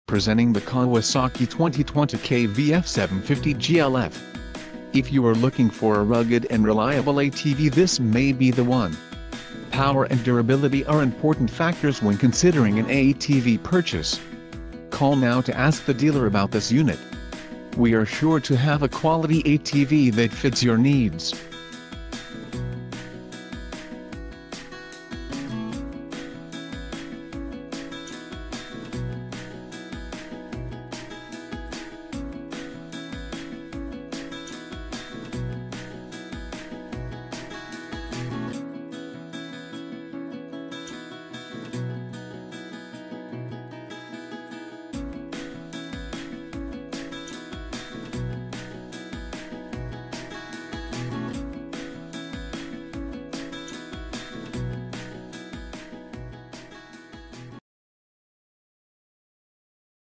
Presenting the Kawasaki 2020 KVF750GLF. If you are looking for a rugged and reliable ATV, this may be the one. Power and durability are important factors when considering an ATV purchase. Call now to ask the dealer about this unit. We are sure to have a quality ATV that fits your needs.